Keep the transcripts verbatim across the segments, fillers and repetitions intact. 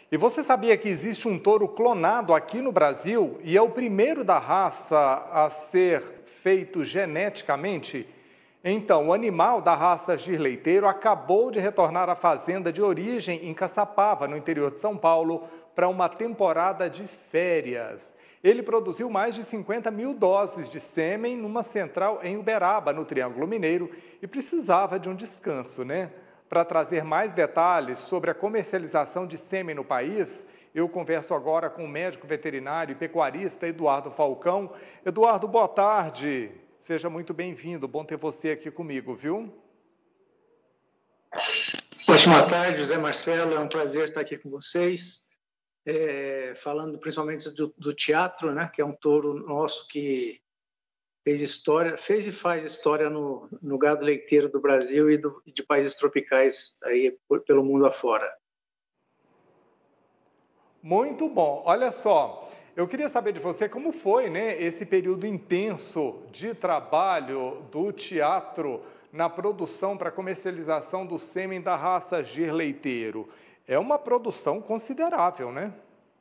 E você sabia que existe um touro clonado aqui no Brasil e é o primeiro da raça a ser feito geneticamente? Então, o animal da raça Gir Leiteiro acabou de retornar à fazenda de origem em Caçapava, no interior de São Paulo, para uma temporada de férias. Ele produziu mais de cinquenta mil doses de sêmen numa central em Uberaba, no Triângulo Mineiro, e precisava de um descanso, né? Para trazer mais detalhes sobre a comercialização de sêmen no país, eu converso agora com o médico veterinário e pecuarista Eduardo Falcão. Eduardo, boa tarde. Seja muito bem-vindo. Bom ter você aqui comigo, viu? Ótima tarde, José Marcelo. É um prazer estar aqui com vocês. É, falando principalmente do, do teatro, né, que é um touro nosso que fez história, fez e faz história no, no gado leiteiro do Brasil e do, de países tropicais aí por, pelo mundo afora. Muito bom. Olha só, eu queria saber de você como foi, né, esse período intenso de trabalho do teatro na produção para comercialização do sêmen da raça Gir Leiteiro. É uma produção considerável, né?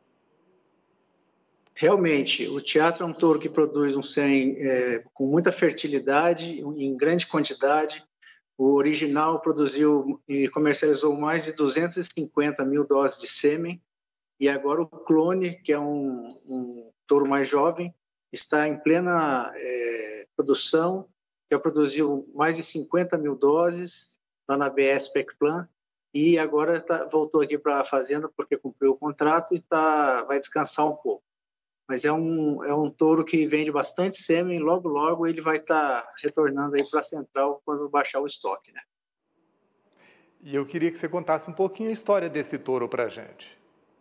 Realmente, o teatro é um touro que produz um sêmen é, com muita fertilidade, em grande quantidade. O original produziu e comercializou mais de duzentas e cinquenta mil doses de sêmen. E agora o clone, que é um, um touro mais jovem, está em plena é, produção. Já produziu mais de cinquenta mil doses lá na B S Pecplan. E agora tá, voltou aqui para a fazenda porque cumpriu o contrato e tá, vai descansar um pouco. Mas é um, é um touro que vende bastante sêmen, logo, logo ele vai estar tá retornando aí para a central quando baixar o estoque, né? E eu queria que você contasse um pouquinho a história desse touro para a gente.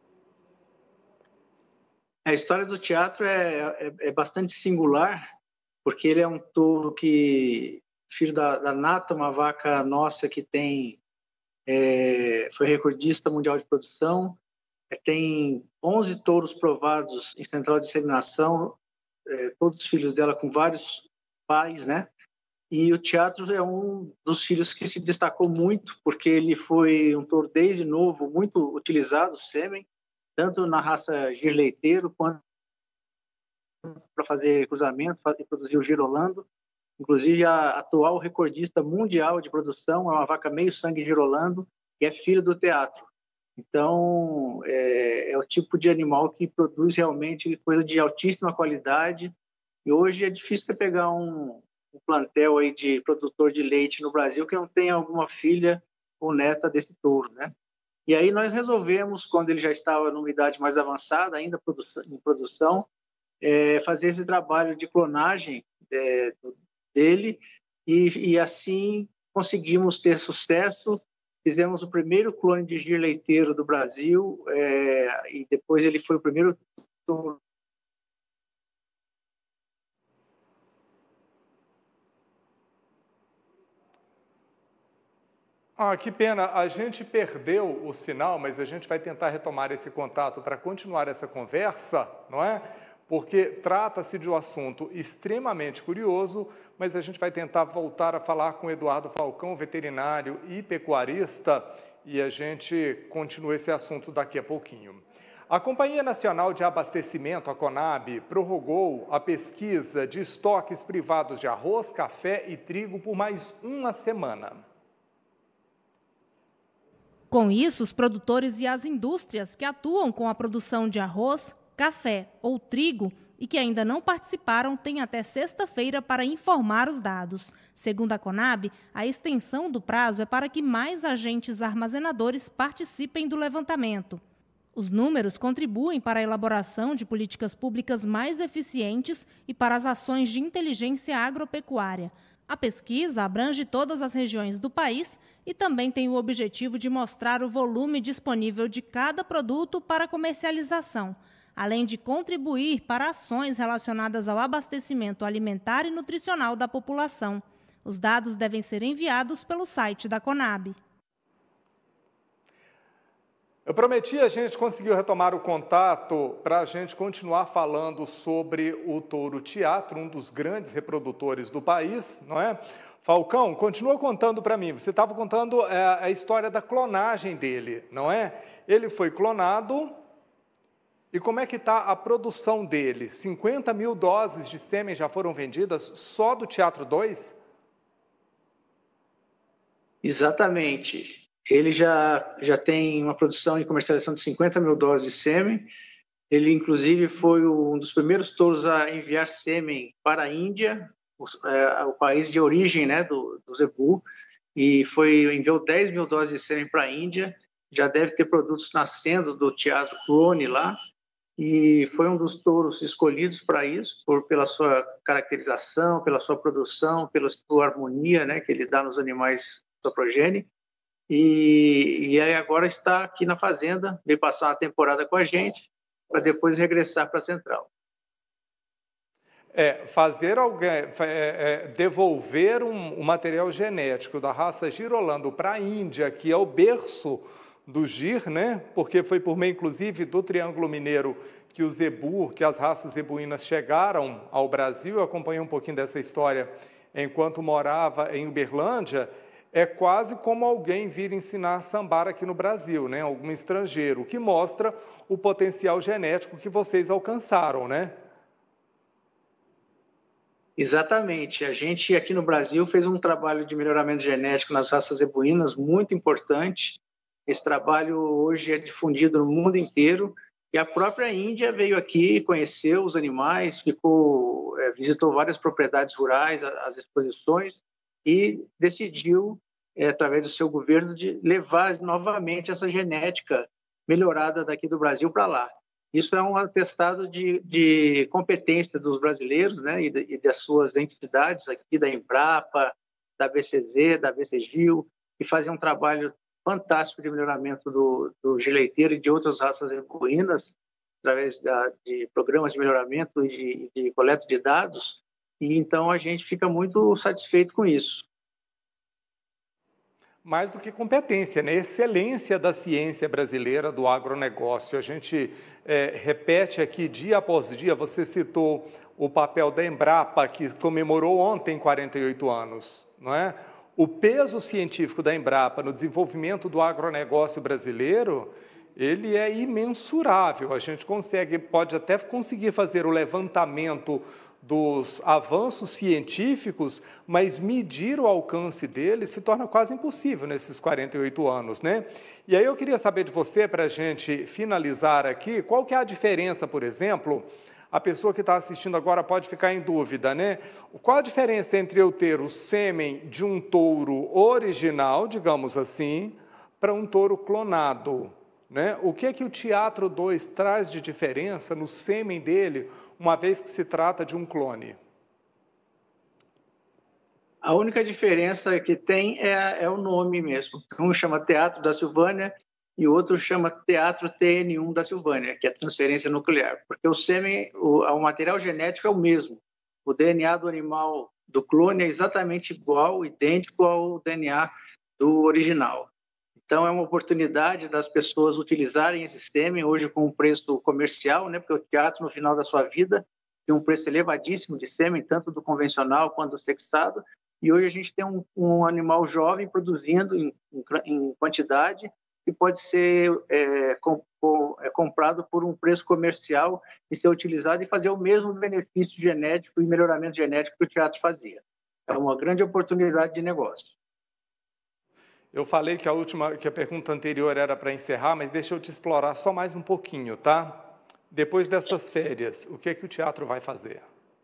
A história do teatro é, é, é bastante singular, porque ele é um touro que, filho da, da Nata, uma vaca nossa que tem, é, foi recordista mundial de produção, tem onze touros provados em central de inseminação, é, todos os filhos dela com vários pais, né? E o teatro é um dos filhos que se destacou muito, porque ele foi um touro desde novo, muito utilizado, sêmen, tanto na raça Gir Leiteiro, quanto para fazer cruzamento e produzir o girolando. Inclusive, a atual recordista mundial de produção é uma vaca meio sangue girolando, que é filho do teatro. Então, é, é o tipo de animal que produz realmente coisa de altíssima qualidade. E hoje é difícil você pegar um, um plantel aí de produtor de leite no Brasil que não tenha alguma filha ou neta desse touro, né? E aí nós resolvemos, quando ele já estava numa idade mais avançada, ainda em produção, é, fazer esse trabalho de clonagem é, dele e, e assim conseguimos ter sucesso. Fizemos o primeiro clone de Gir Leiteiro do Brasil é, e depois ele foi o primeiro touro. Ah, que pena, a gente perdeu o sinal, mas a gente vai tentar retomar esse contato para continuar essa conversa, não é? Porque trata-se de um assunto extremamente curioso, mas a gente vai tentar voltar a falar com o Eduardo Falcão, veterinário e pecuarista, e a gente continua esse assunto daqui a pouquinho. A Companhia Nacional de Abastecimento, a CONAB, prorrogou a pesquisa de estoques privados de arroz, café e trigo por mais uma semana. Com isso, os produtores e as indústrias que atuam com a produção de arroz, café ou trigo e que ainda não participaram têm até sexta-feira para informar os dados. Segundo a CONAB, a extensão do prazo é para que mais agentes armazenadores participem do levantamento. Os números contribuem para a elaboração de políticas públicas mais eficientes e para as ações de inteligência agropecuária. A pesquisa abrange todas as regiões do país e também tem o objetivo de mostrar o volume disponível de cada produto para comercialização, além de contribuir para ações relacionadas ao abastecimento alimentar e nutricional da população. Os dados devem ser enviados pelo site da CONAB. Eu prometi, a gente conseguiu retomar o contato para a gente continuar falando sobre o touro teatro, um dos grandes reprodutores do país, não é? Falcão, continua contando para mim. Você estava contando é, a história da clonagem dele, não é? Ele foi clonado e como é que está a produção dele? cinquenta mil doses de sêmen já foram vendidas só do Teatro dois? Exatamente. Ele já, já tem uma produção e comercialização de cinquenta mil doses de sêmen. Ele, inclusive, foi um dos primeiros touros a enviar sêmen para a Índia, o, é, o país de origem, né, do, do zebu, e foi, enviou dez mil doses de sêmen para a Índia. Já deve ter produtos nascendo do teatro clone lá, e foi um dos touros escolhidos para isso, por, pela sua caracterização, pela sua produção, pela sua harmonia, né, que ele dá nos animais da sua progênie. E, e aí agora está aqui na fazenda, veio passar uma temporada com a gente, para depois regressar para a central. É, fazer alguém, é, é, devolver um, um material genético da raça girolando para a Índia, que é o berço do gir, né? Porque foi por meio, inclusive, do Triângulo Mineiro que o zebu, que as raças zebuínas chegaram ao Brasil. Eu acompanhei um pouquinho dessa história enquanto morava em Uberlândia. É quase como alguém vir ensinar a sambar aqui no Brasil, né? Algum estrangeiro, o que mostra o potencial genético que vocês alcançaram, né? Exatamente. A gente aqui no Brasil fez um trabalho de melhoramento genético nas raças zebuínas muito importante. Esse trabalho hoje é difundido no mundo inteiro e a própria Índia veio aqui, conheceu os animais, ficou, é, visitou várias propriedades rurais, as exposições, e decidiu, é, através do seu governo, de levar novamente essa genética melhorada daqui do Brasil para lá. Isso é um atestado de, de competência dos brasileiros, né, e, de, e das suas entidades aqui, da Embrapa, da B C Z, da B C Gil, que fazem um trabalho fantástico de melhoramento do, do gir leiteiro e de outras raças equinas, através da, de programas de melhoramento e de, de coleta de dados. E então a gente fica muito satisfeito com isso. Mais do que competência, né? Excelência da ciência brasileira do agronegócio. A gente é, repete aqui dia após dia, você citou o papel da Embrapa, que comemorou ontem quarenta e oito anos, não é? O peso científico da Embrapa no desenvolvimento do agronegócio brasileiro, ele é imensurável. A gente consegue, pode até conseguir fazer o levantamento dos avanços científicos, mas medir o alcance deles se torna quase impossível nesses quarenta e oito anos, né? E aí eu queria saber de você, para a gente finalizar aqui, qual que é a diferença, por exemplo, a pessoa que está assistindo agora pode ficar em dúvida, né? Qual a diferença entre eu ter o sêmen de um touro original, digamos assim, para um touro clonado, né? O que é que o Teatro dois traz de diferença no sêmen dele, uma vez que se trata de um clone? A única diferença que tem é, é o nome mesmo. Um chama Teatro da Silvânia e o outro chama Teatro T N um da Silvânia, que é transferência nuclear. Porque o sêmen, o, o material genético é o mesmo. O D N A do animal do clone é exatamente igual, idêntico ao D N A do original. Então, é uma oportunidade das pessoas utilizarem esse sêmen hoje com um preço comercial, né? Porque o teatro, no final da sua vida, tem um preço elevadíssimo de sêmen, tanto do convencional quanto do sextado. E hoje a gente tem um, um animal jovem produzindo em, em quantidade que pode ser é, com, é, comprado por um preço comercial e ser utilizado e fazer o mesmo benefício genético e melhoramento genético que o teatro fazia. É uma grande oportunidade de negócio. Eu falei que a última, que a pergunta anterior era para encerrar, mas deixa eu te explorar só mais um pouquinho, tá? Depois dessas férias, o que é que o teatro vai fazer?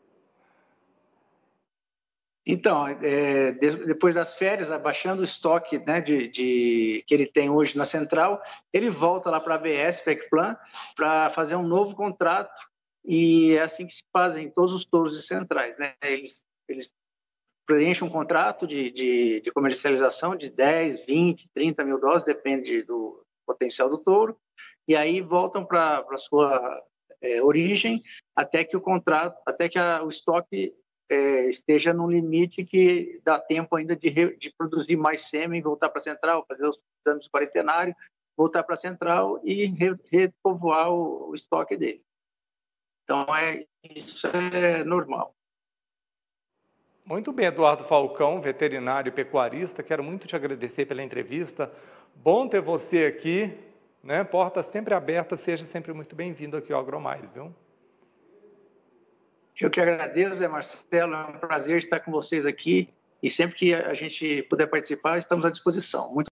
Então, é, de, depois das férias, abaixando o estoque, né, de, de, que ele tem hoje na central, ele volta lá para a A B S, Pecplan, para fazer um novo contrato, e é assim que se fazem todos os touros de centrais, né? Eles, eles preenchem um contrato de, de, de comercialização de dez, vinte, trinta mil doses, depende do potencial do touro, e aí voltam para a sua é, origem até que o contrato, até que a, o estoque é, esteja num limite que dá tempo ainda de, re, de produzir mais sêmen, voltar para a central, fazer os exames quarentenários voltar para a central e repovoar o, o estoque dele. Então, é, isso é normal. Muito bem, Eduardo Falcão, veterinário e pecuarista, quero muito te agradecer pela entrevista. Bom ter você aqui, né? Porta sempre aberta, seja sempre muito bem-vindo aqui ao AgroMais, viu? Eu que agradeço, Zé Marcelo, é um prazer estar com vocês aqui e sempre que a gente puder participar, estamos à disposição. Muito